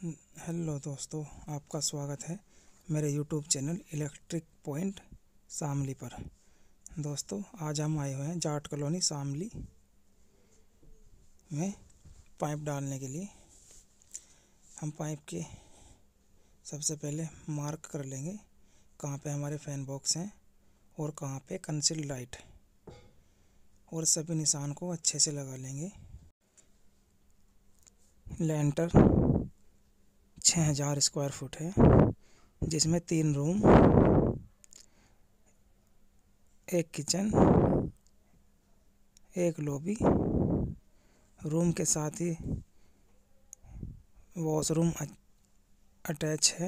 Hello दोस्तों, आपका स्वागत है मेरे YouTube channel electric point Shamli पर। दोस्तों, आज हम आए हुए हैं जाट कॉलोनी शामली में पाइप डालने के लिए। हम पाइप के सबसे पहले मार्क कर लेंगे कहाँ पे हमारे फैन बॉक्स हैं और कहाँ पे कंसील्ड लाइट, और सभी निशान को अच्छे से लगा लेंगे। लेंटर 6000 स्क्वायर फुट है, जिसमें 3 रूम, एक किचन, एक लॉबी, रूम के साथ ही वॉशरूम अटैच है।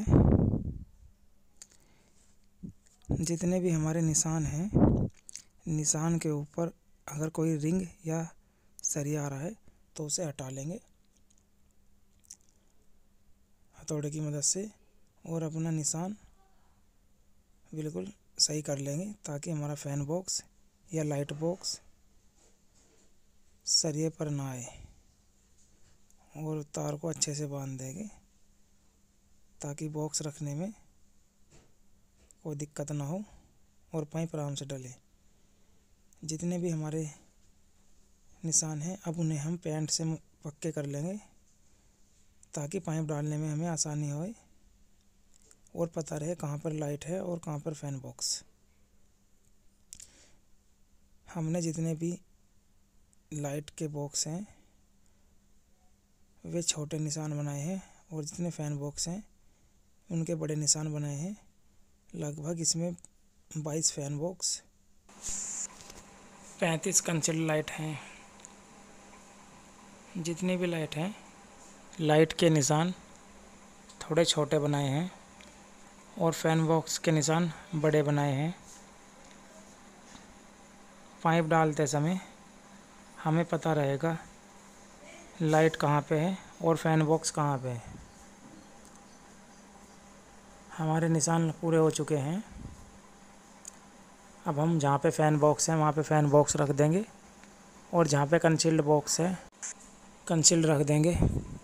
जितने भी हमारे निशान हैं, निशान के ऊपर अगर कोई रिंग या सरिया आ रहा है तो उसे हटा लेंगे हथौड़े की मदद से, और अपना निशान बिल्कुल सही कर लेंगे ताकि हमारा फैन बॉक्स या लाइट बॉक्स सरिये पर ना आए। और तार को अच्छे से बांध देंगे ताकि बॉक्स रखने में कोई दिक्कत ना हो और पाइप आराम से डले। जितने भी हमारे निशान हैं, अब उन्हें हम पेंट से पक्के कर लेंगे ताकि पाइप डालने में हमें आसानी होए और पता रहे कहाँ पर लाइट है और कहाँ पर फैन बॉक्स। हमने जितने भी लाइट के बॉक्स हैं वे छोटे निशान बनाए हैं, और जितने फैन बॉक्स हैं उनके बड़े निशान बनाए हैं। लगभग इसमें 22 फैन बॉक्स, 35 कंसील्ड लाइट हैं। जितनी भी लाइट हैं, लाइट के निशान थोड़े छोटे बनाए हैं और फैन बॉक्स के निशान बड़े बनाए हैं। पाइप डालते समय हमें पता रहेगा लाइट कहाँ पे है और फैन बॉक्स कहाँ पे है। हमारे निशान पूरे हो चुके हैं। अब हम जहाँ पे फैन बॉक्स है वहाँ पे फैन बॉक्स रख देंगे, और जहाँ पे कंसील्ड बॉक्स है कंसील्ड रख देंगे।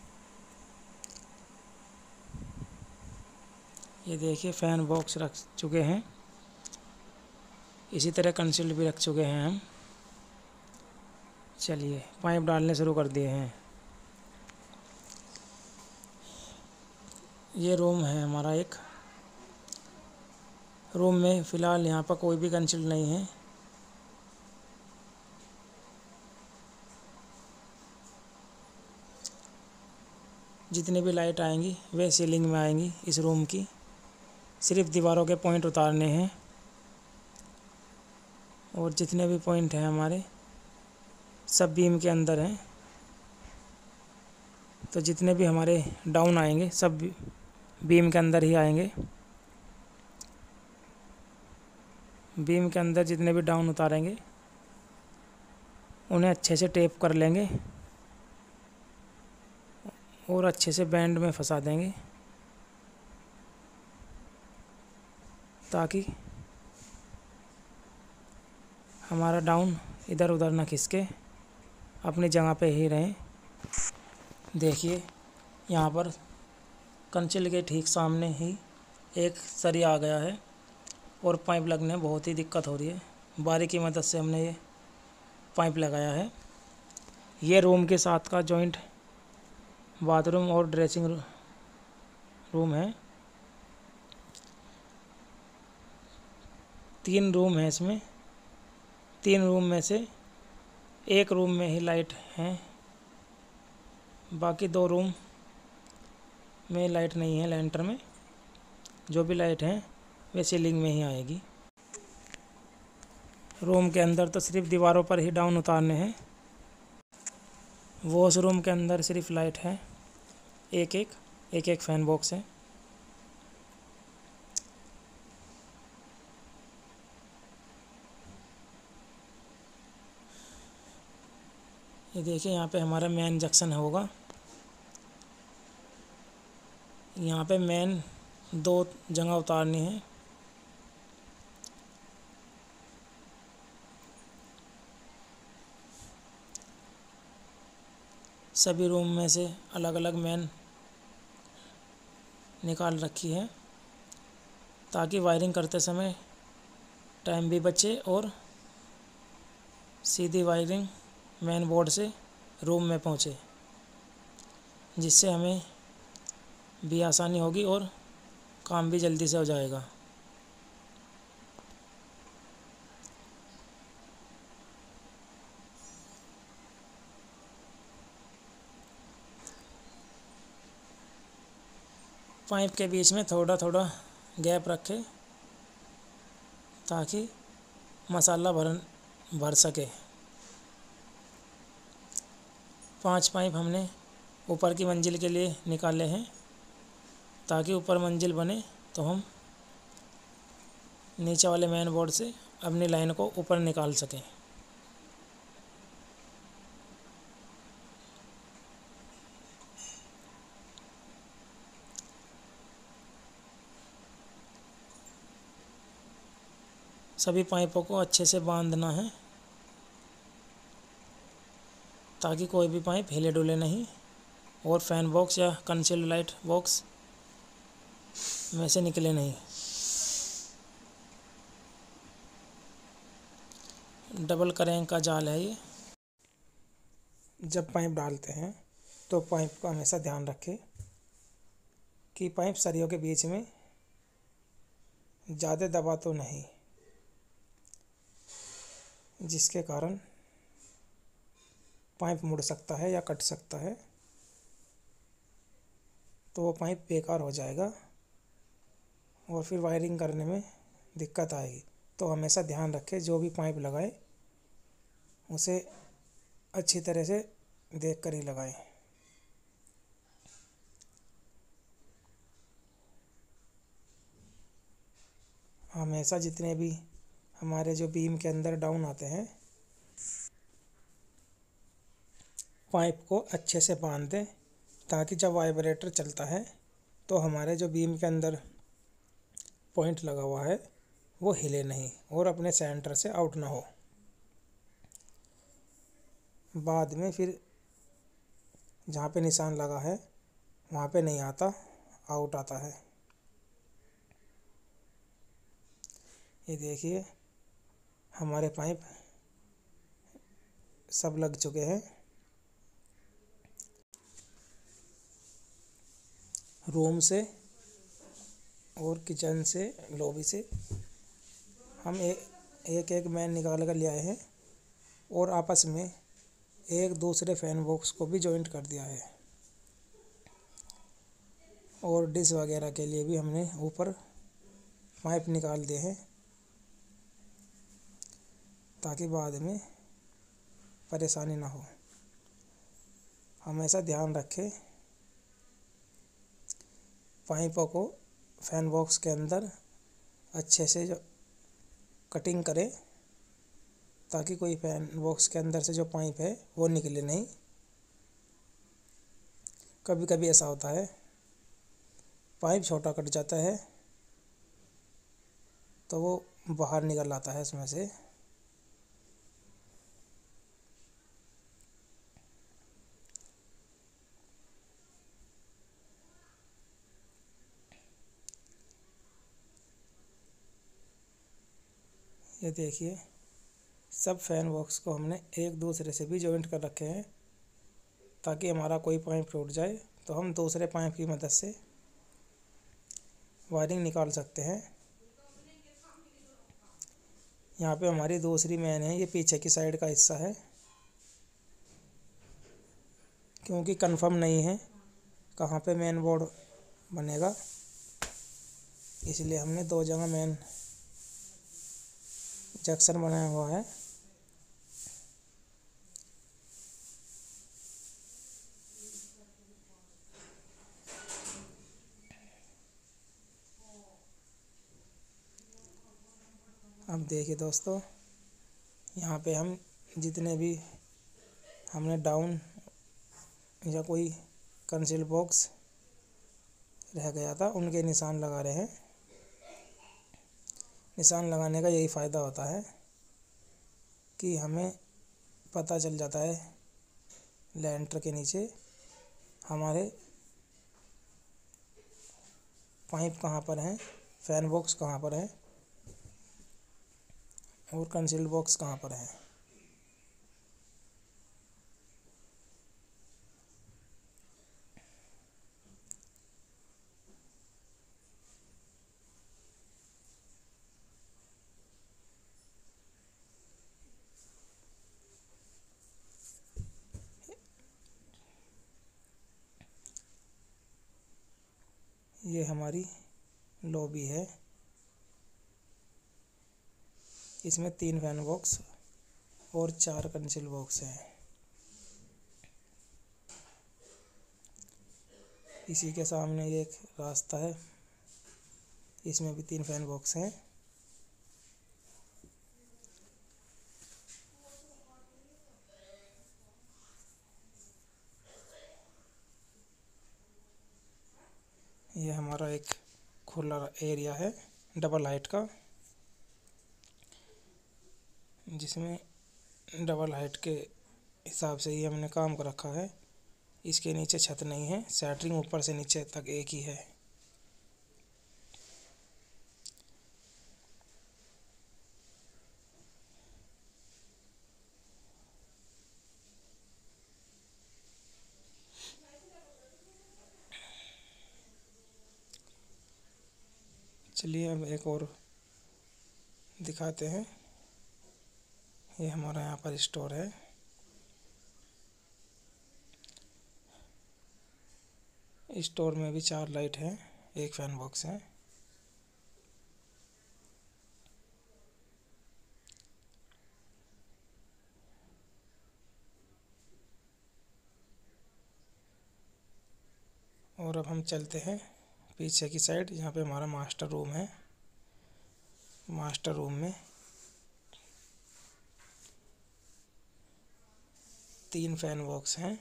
ये देखिए, फैन बॉक्स रख चुके हैं, इसी तरह कंसील्ड भी रख चुके हैं हम। चलिए पाइप डालने शुरू कर दिए हैं। ये रूम है हमारा एक। रूम में फ़िलहाल यहाँ पर कोई भी कंसील्ड नहीं है। जितनी भी लाइट आएंगी वे सीलिंग में आएंगी इस रूम की। सिर्फ दीवारों के पॉइंट उतारने हैं, और जितने भी पॉइंट हैं हमारे सब बीम के अंदर हैं। तो जितने भी हमारे डाउन आएंगे सब बीम के अंदर ही आएंगे। बीम के अंदर जितने भी डाउन उतारेंगे उन्हें अच्छे से टेप कर लेंगे और अच्छे से बैंड में फंसा देंगे ताकि हमारा डाउन इधर उधर ना खिसके, अपनी जगह पे ही रहें। देखिए, यहाँ पर कंसील के ठीक सामने ही एक सरिया आ गया है और पाइप लगने में बहुत ही दिक्कत हो रही है। बारी की मदद से हमने ये पाइप लगाया है। ये रूम के साथ का जॉइंट बाथरूम और ड्रेसिंग रूम है। 3 रूम है इसमें। 3 रूम में से एक रूम में ही लाइट है, बाकी 2 रूम में लाइट नहीं है। लेंटर में जो भी लाइट है वे सीलिंग में ही आएगी। रूम के अंदर तो सिर्फ दीवारों पर ही डाउन उतारने हैं। वॉशरूम के अंदर सिर्फ लाइट है, एक एक फैन बॉक्स है। ये देखिए, यहाँ पे हमारा मेन जंक्शन होगा। यहाँ पे मेन 2 जगह उतारनी है। सभी रूम में से अलग अलग मेन निकाल रखी है, ताकि वायरिंग करते समय टाइम भी बचे और सीधी वायरिंग मेन बोर्ड से रूम में पहुंचे, जिससे हमें भी आसानी होगी और काम भी जल्दी से हो जाएगा। पाइप के बीच में थोड़ा थोड़ा गैप रखें ताकि मसाला भर सके। 5 पाइप हमने ऊपर की मंजिल के लिए निकाले हैं, ताकि ऊपर मंजिल बने तो हम नीचे वाले मेन बोर्ड से अपनी लाइन को ऊपर निकाल सकें। सभी पाइपों को अच्छे से बांधना है, ताकि कोई भी पाइप हिले डुले नहीं और फैन बॉक्स या कंसील लाइट बॉक्स में से निकले नहीं। डबल करेंग का जाल है ये। जब पाइप डालते हैं तो पाइप का हमेशा ध्यान रखें कि पाइप सरियों के बीच में ज़्यादा दबा तो नहीं, जिसके कारण पाइप मुड़ सकता है या कट सकता है, तो वो पाइप बेकार हो जाएगा और फिर वायरिंग करने में दिक्कत आएगी। तो हमेशा ध्यान रखें, जो भी पाइप लगाएं उसे अच्छी तरह से देख कर ही लगाएं। हमेशा जितने भी हमारे जो बीम के अंदर डाउन आते हैं, पाइप को अच्छे से बांध दें, ताकि जब वाइब्रेटर चलता है तो हमारे जो बीम के अंदर पॉइंट लगा हुआ है वो हिले नहीं और अपने सेंटर से आउट ना हो। बाद में फिर जहाँ पे निशान लगा है वहाँ पे नहीं आता, आउट आता है। ये देखिए हमारे पाइप सब लग चुके हैं। रूम से और किचन से, लॉबी से हम एक एक मैन निकाल कर ले आए हैं और आपस में एक दूसरे फैन बॉक्स को भी जॉइंट कर दिया है। और डिश वगैरह के लिए भी हमने ऊपर पाइप निकाल दिए हैं, ताकि बाद में परेशानी ना हो। हमेशा ध्यान रखें, पाइपों को फैन बॉक्स के अंदर अच्छे से जो कटिंग करें, ताकि कोई फैन बॉक्स के अंदर से जो पाइप है वो निकले नहीं। कभी कभी ऐसा होता है पाइप छोटा कट जाता है तो वो बाहर निकल आता है इसमें से। ये देखिए सब फैन बॉक्स को हमने एक दूसरे से भी जॉइंट कर रखे हैं, ताकि हमारा कोई पाइप टूट जाए तो हम दूसरे पाइप की मदद से वायरिंग निकाल सकते हैं। यहाँ पे हमारी दूसरी मेन है, ये पीछे की साइड का हिस्सा है, क्योंकि कंफर्म नहीं है कहाँ पे मेन बोर्ड बनेगा, इसलिए हमने 2 जगह मेन जंक्शन बनाया हुआ है। अब देखिए दोस्तों, यहाँ पे हम जितने भी हमने डाउन या कोई कंसील बॉक्स रह गया था उनके निशान लगा रहे हैं। निशान लगाने का यही फ़ायदा होता है कि हमें पता चल जाता है लेंटर के नीचे हमारे पाइप कहाँ पर है, फैन बॉक्स कहाँ पर है और कंसील्ड बॉक्स कहाँ पर है। ये हमारी लॉबी है। इसमें 3 फैन बॉक्स और 4 कंसील बॉक्स हैं। इसी के सामने एक रास्ता है, इसमें भी 3 फैन बॉक्स हैं। ये हमारा एक खुला एरिया है डबल हाइट का, जिसमें डबल हाइट के हिसाब से ही हमने काम कर रखा है। इसके नीचे छत नहीं है, शटरिंग ऊपर से नीचे तक एक ही है। चलिए अब एक और दिखाते हैं। ये हमारा यहाँ पर स्टोर है। स्टोर में भी 4 लाइट हैं, 1 फैन बॉक्स है। और अब हम चलते हैं पीछे की साइड, जहाँ पे हमारा मास्टर रूम है। मास्टर रूम में 3 फैन बॉक्स हैं।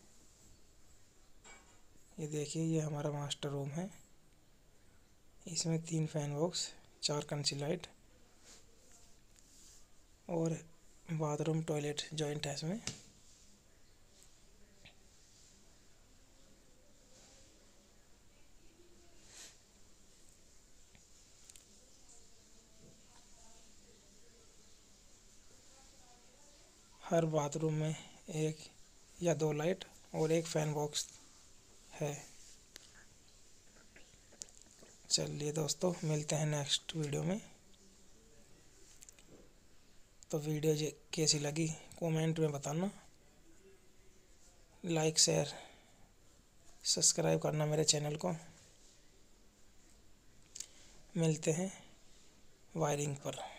ये देखिए, ये हमारा मास्टर रूम है। इसमें 3 फैन बॉक्स, 4 कंसील लाइट और बाथरूम टॉयलेट जॉइंट है इसमें। हर बाथरूम में 1 या 2 लाइट और 1 फैन बॉक्स है। चलिए दोस्तों, मिलते हैं नेक्स्ट वीडियो में। तो वीडियो कैसी लगी कमेंट में बताना। लाइक शेयर सब्सक्राइब करना मेरे चैनल को। मिलते हैं वायरिंग पर।